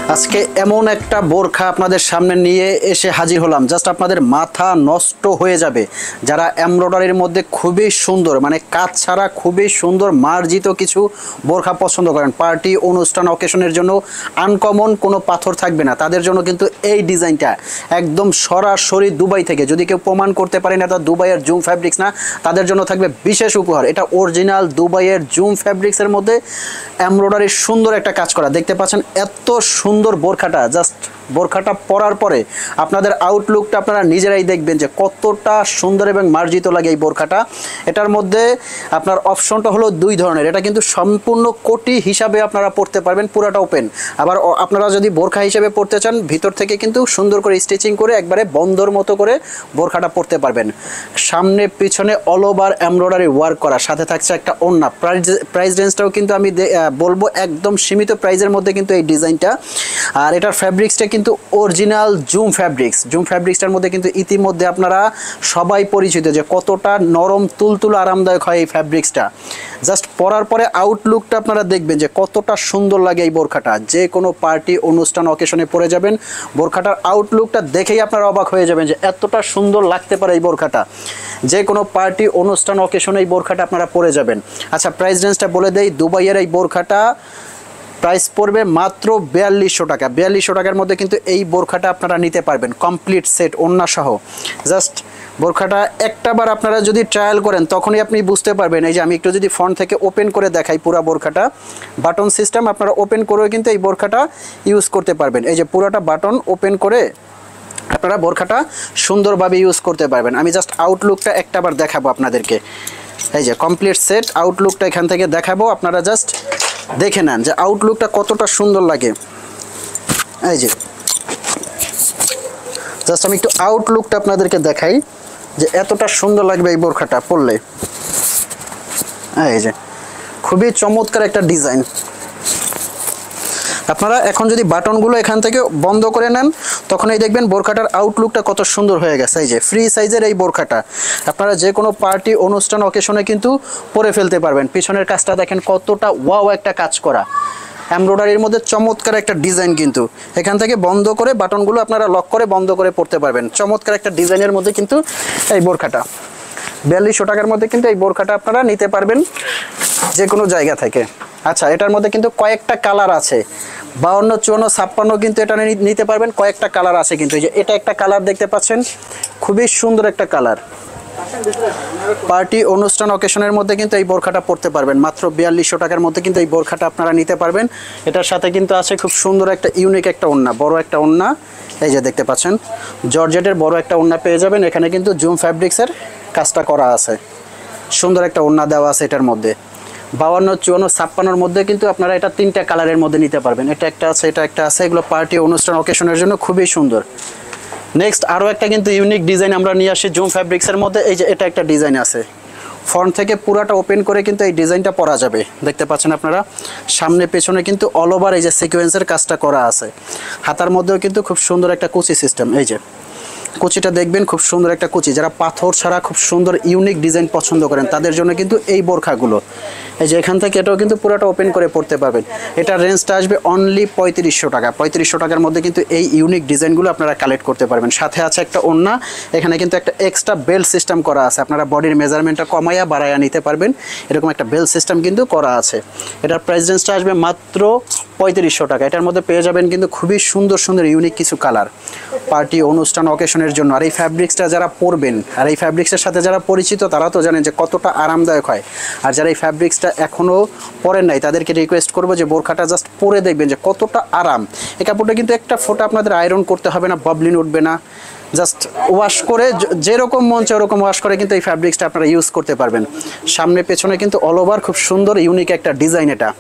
আজকে এমন একটা বোরখা আপনাদের সামনে নিয়ে এসে হাজির হলাম, জাস্ট আপনাদের মাথা নষ্ট হয়ে যাবে। যারা এমব্রয়ডারির মধ্যে খুবই সুন্দর, মানে কাজ ছাড়া খুবই সুন্দর মার্জিত কিছু বোরখা পছন্দ করেন, পার্টি অনুষ্ঠান অকেশনের জন্য আনকমন কোনো পাথর থাকবে না, তাদের জন্য কিন্তু এই ডিজাইনটা একদম সরাসরি দুবাই থেকে। যদি কেউ প্রমাণ করতে পারে না এটা দুবাইয়ের জুম ফ্যাব্রিক্স না, তাদের জন্য থাকবে বিশেষ উপহার। এটা অরিজিনাল দুবাইয়ের জুম ফ্যাব্রিক্সের মধ্যে এমব্রয়ডারির সুন্দর একটা কাজ করা। দেখতে পাচ্ছেন এত সুন্দর বোরখাটা, জাস্ট বোরখাটা পরার পরে আপনাদের আউটলুকটা আপনারা নিজেরাই দেখবেন যে কতটা সুন্দর এবং মার্জিত লাগে এই বোরখাটা। এটার মধ্যে আপনার অপশনটা হলো দুই ধরনের। এটা কিন্তু সম্পূর্ণ কোটি হিসাবে আপনারা পরতে পারবেন, পুরাটা ওপেন। আবার আপনারা যদি বোরখা হিসেবে পরতে চান, ভিতর থেকে কিন্তু সুন্দর করে স্টিচিং করে একবারে বন্দর মতো করে বোরখাটা পরতে পারবেন। সামনে পিছনে অল ওভার এমব্রয়ডারি ওয়ার্ক করা, সাথে থাকছে একটা ওড়না। প্রাইস রেঞ্জটাও কিন্তু আমি বলবো একদম সীমিত প্রাইজের মধ্যে কিন্তু এই ডিজাইনটা। আর এটার ফ্যাব্রিক্সটা কিন্তু অরিজিনাল জুম ফ্যাব্রিক্স। জুম ফ্যাব্রিক্সটার মধ্যে কিন্তু ইতিমধ্যে আপনারা সবাই পরিচিত যে কতটা নরম তুলতুল আরামদায়ক হয় এই ফ্যাব্রিক্সটা। জাস্ট পরার পরে আউটলুকটা আপনারা দেখবেন যে কতটা সুন্দর লাগে এই বোরখাটা। যে কোনো পার্টি অনুষ্ঠান অকেশনে পরে যাবেন, বোরখাটার আউটলুকটা দেখেই আপনারা অবাক হয়ে যাবেন যে এতটা সুন্দর লাগতে পারে এই বোরখাটা। যে কোনো পার্টি অনুষ্ঠান অকেশনে এই বোরখাটা আপনারা পরে যাবেন। আচ্ছা, প্রাইস রেঞ্জটা বলে দেই। দুবাইয়ের এই বোরখাটা প্রাইস পড়বে মাত্র 4200 টাকা। 4200 টাকার মধ্যে কিন্তু এই বোরখাটা আপনারা নিতে পারবেন কমপ্লিট সেট ওড়না সহ। জাস্ট বোরখাটা একটাবার আপনারা যদি ট্রায়াল করেন তখনই আপনি বুঝতে পারবেন। এই যে আমি একটু যদি ফ্রন্ট থেকে ওপেন করে দেখাই, পুরো বোরখাটা বাটন সিস্টেম, আপনারা ওপেন করেও কিন্তু এই বোরখাটা ইউজ করতে পারবেন। এই যে পুরোটা বাটন ওপেন করে আপনারা বোরখাটা সুন্দরভাবে ইউজ করতে পারবেন। আমি জাস্ট আউটলুকটা একটাবার দেখাবো আপনাদেরকে। এই যে কমপ্লিট সেট আউটলুকটা এখান থেকে দেখাবো, আপনারা জাস্ট দেখে নেন যে আউটলুকটা কতটা সুন্দর লাগে। এই যে জাস্ট আমি একটু আউটলুকটা আপনাদেরকে দেখাই যে এতটা সুন্দর লাগবে এই বোরখাটা পরলে। এই যে খুবই চমৎকার একটা ডিজাইন। আপনারা এখন যদি বাটনগুলো এখান থেকে বন্ধ করে নেন তখন এই দেখবেন বোরখাটার আউটলুকটা কত সুন্দর হয়ে গেছে। এই যে ফ্রি সাইজের এই বোরখাটা আপনারা যে কোনো পার্টি অনুষ্ঠান অকেশনে কিন্তু পরে ফেলতে পারবেন। পিছনের কাজটা দেখেন কতটা ওয়াও একটা কাজ করা, এমব্রয়ডারির মধ্যে চমৎকার একটা ডিজাইন। কিন্তু এখান থেকে বন্ধ করে বাটনগুলো আপনারা লক করে বন্ধ করে পড়তে পারবেন। চমৎকার একটা ডিজাইনের মধ্যে কিন্তু এই বোরখাটা 4200 টাকার মধ্যে কিন্তু এই বোরখাটা আপনারা নিতে পারবেন যে কোনো জায়গা থেকে। আচ্ছা, এটার মধ্যে কিন্তু কয়েকটা কালার আছে, 52, 54, 56 কিন্তু এটা নিতে পারবেন। কয়েকটা কালার আছে কিন্তু। এই যে এটা একটা কালার দেখতে পাচ্ছেন, খুবই সুন্দর একটা কালার। পার্টি অনুষ্ঠান অকেশনের মধ্যে কিন্তু এই বোরখাটা পরতে পারবেন মাত্র 4200 টাকার মধ্যে কিন্তু এই বোরখাটা আপনারা নিতে পারবেন। এটার সাথে কিন্তু আছে খুব সুন্দর একটা ইউনিক একটা ওড়না, বড় একটা ওড়না। এই যে দেখতে পাচ্ছেন জর্জেটের বড় একটা ওড়না পেয়ে যাবেন। এখানে কিন্তু জুম ফ্যাব্রিক্সের কাজটা করা আছে, সুন্দর একটা ওড়না দেওয়া আছে এটার মধ্যে। 52, 54, 56 মধ্যে কিন্তু আপনারা এটা 3টা কালারের মধ্যে নিতে পারবেন। এটা একটা আছে, এটা একটা আছে। এগুলো পার্টি অনুষ্ঠান অকেশনের জন্য খুবই সুন্দর। নেক্সট আরও একটা কিন্তু ইউনিক ডিজাইন আমরা নিয়ে আসি জুম ফ্যাব্রিক্সের মধ্যে। এই যে এটা একটা ডিজাইন আছে, ফ্রন্ট থেকে পুরাটা ওপেন করে কিন্তু এই ডিজাইনটা পরা যাবে। দেখতে পাচ্ছেন আপনারা সামনে পেছনে কিন্তু অল ওভার এই যে সিকোয়েন্সের কাজটা করা আছে। হাতার মধ্যেও কিন্তু খুব সুন্দর একটা কুচি সিস্টেম। এই যে কুচিটা দেখবেন, খুব সুন্দর একটা কুচি। যারা পাথর ছাড়া খুব সুন্দর ইউনিক ডিজাইন পছন্দ করেন তাদের জন্য কিন্তু এই বোরখাগুলো। এই যে এখান থেকে এটাও কিন্তু পুরোটা ওপেন করে পড়তে পারবেন। এটার রেঞ্জটা আসবে অনলি 3500 টাকা। 3500 টাকার মধ্যে কিন্তু এই ইউনিক ডিজাইনগুলো আপনারা কালেক্ট করতে পারবেন। সাথে আছে একটা ওড়না, এখানে কিন্তু একটা এক্সট্রা বেল্ট সিস্টেম করা আছে। আপনারা বডির মেজারমেন্টটা কমাইয়া বাড়াইয়া নিতে পারবেন, এরকম একটা বেল্ট সিস্টেম কিন্তু করা আছে। এটার প্রাইস রেঞ্জটা আসবে মাত্র 3500 টাকা। এটার মধ্যে পেয়ে যাবেন কিন্তু খুবই সুন্দর সুন্দর ইউনিক কিছু কালার পার্টি অনুষ্ঠান অকেশনের জন্য। আর এই ফ্যাব্রিক্সটা যারা পরবেন আর এই ফ্যাব্রিক্সের সাথে যারা পরিচিত তারা তো জানেন যে কতটা আরামদায়ক হয়। আর যারা এই ফ্যাব্রিক্সটা এখনও পরেন নাই তাদেরকে রিকোয়েস্ট করবো যে বোরখাটা জাস্ট পরে দেখবেন যে কতটা আরাম। এই কাপড়টা কিন্তু একটা ফোঁটা আপনাদের আয়রন করতে হবে না, বাবলিন উঠবে না। জাস্ট ওয়াশ করে যেরকম মন চায় ওরকম ওয়াশ করে কিন্তু এই ফ্যাব্রিক্সটা আপনারা ইউজ করতে পারবেন। সামনে পেছনে কিন্তু অল ওভার খুব সুন্দর ইউনিক একটা ডিজাইন এটা।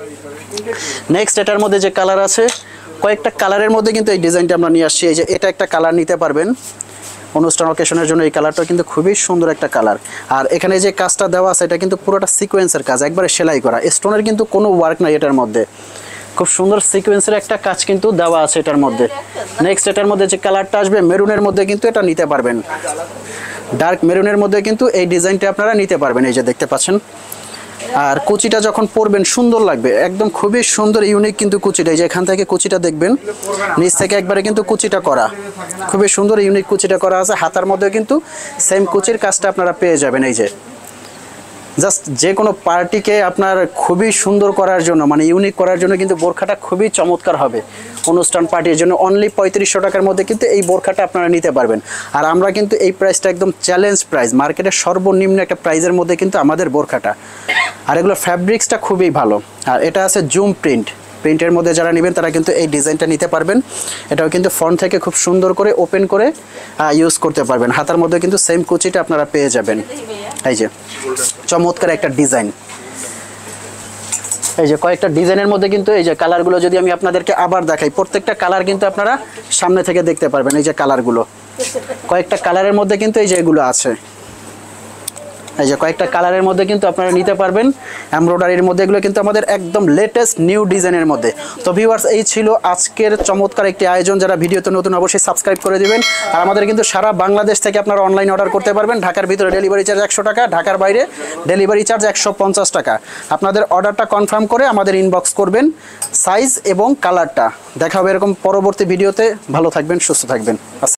নেক্সট এটার মধ্যে যে কালার আছে, কয়েকটা কালারের মধ্যে কিন্তু এই ডিজাইনটা আমরা নিয়ে আসছি। এই যে এটা একটা কালার নিতে পারবেন অনুষ্ঠান অকেশনের জন্য। এই কালারটা কিন্তু খুবই সুন্দর একটা কালার। আর এখানে যে কাজটা দেওয়া আছে এটা কিন্তু পুরোটা সিকোয়েন্সের কাজ, একবারে সেলাই করা, স্টোনের কিন্তু কোনো ওয়ার্ক নাই এটার মধ্যে। খুব সুন্দর সিকোয়েন্সের একটা কাজ কিন্তু দেওয়া আছে এটার মধ্যে। নেক্সট এটার মধ্যে যে কালারটা আসবে মেরুনের মধ্যে কিন্তু এটা নিতে পারবেন, ডার্ক মেরুনের মধ্যে কিন্তু এই ডিজাইনটা আপনারা নিতে পারবেন। এই যে দেখতে পাচ্ছেন আর কুচিটা যখন পরবেন সুন্দর লাগবে, একদম খুবই সুন্দর ইউনিক কিন্তু কুচিটা। এই যে এখান থেকে কুচিটা দেখবেন, নিচ থেকে একবারে কিন্তু কুচিটা করা, খুবই সুন্দর ইউনিক কুচিটা করা আছে। হাতার মধ্যে কিন্তু সেম কুচির কাজটা আপনারা পেয়ে যাবেন। এই যে জাস্ট যে কোনো পার্টিকে আপনার খুবই সুন্দর করার জন্য, মানে ইউনিক করার জন্য কিন্তু বোরখাটা খুবই চমৎকার হবে। অনুষ্ঠান পার্টির জন্য অনলি 3500 টাকার মধ্যে কিন্তু এই বোরখাটা আপনারা নিতে পারবেন। আর আমরা কিন্তু এই প্রাইসটা একদম চ্যালেঞ্জ প্রাইস, মার্কেটের সর্বনিম্ন একটা প্রাইসের মধ্যে কিন্তু আমাদের বোরখাটা। আর এগুলো ফ্যাব্রিক্সটা খুবই ভালো। আর এটা আছে জুম প্রিন্টের মধ্যে যারা নেবেন তারা কিন্তু এই ডিজাইনটা নিতে পারবেন। এটাও কিন্তু ফ্রন্ট থেকে খুব সুন্দর করে ওপেন করে ইউজ করতে পারবেন। হাতার মধ্যে কিন্তু সেম কুচিটা আপনারা পেয়ে যাবেন। এই যে চমৎকার একটা ডিজাইন। এই যে কয়েকটা ডিজাইনের মধ্যে কিন্তু এই যে কালারগুলো যদি আমি আপনাদেরকে আবার দেখাই, প্রত্যেকটা কালার কিন্তু আপনারা সামনে থেকে দেখতে পারবেন। এই যে কালারগুলো, কয়েকটা কালারের মধ্যে কিন্তু এই যে এগুলো আছে। এই যে কয়েকটা কালারের মধ্যে কিন্তু আপনারা নিতে পারবেন এমব্রয়ডারির মধ্যে। এগুলো কিন্তু আমাদের একদম লেটেস্ট নিউ ডিজাইনের মধ্যে। তো ভিউয়ার্স, এই ছিল আজকের চমৎকার একটি আয়োজন। যারা ভিডিওতে নতুন অবশ্যই সাবস্ক্রাইব করে দিবেন। আর আমাদের কিন্তু সারা বাংলাদেশ থেকে আপনারা অনলাইন অর্ডার করতে পারবেন। ঢাকার ভিতরে ডেলিভারি চার্জ 100 টাকা, ঢাকার বাইরে ডেলিভারি চার্জ 150 টাকা। আপনাদের অর্ডারটা কনফার্ম করে আমাদের ইনবক্স করবেন সাইজ এবং কালারটা। দেখা হবে এরকম পরবর্তী ভিডিওতে। ভালো থাকবেন, সুস্থ থাকবেন।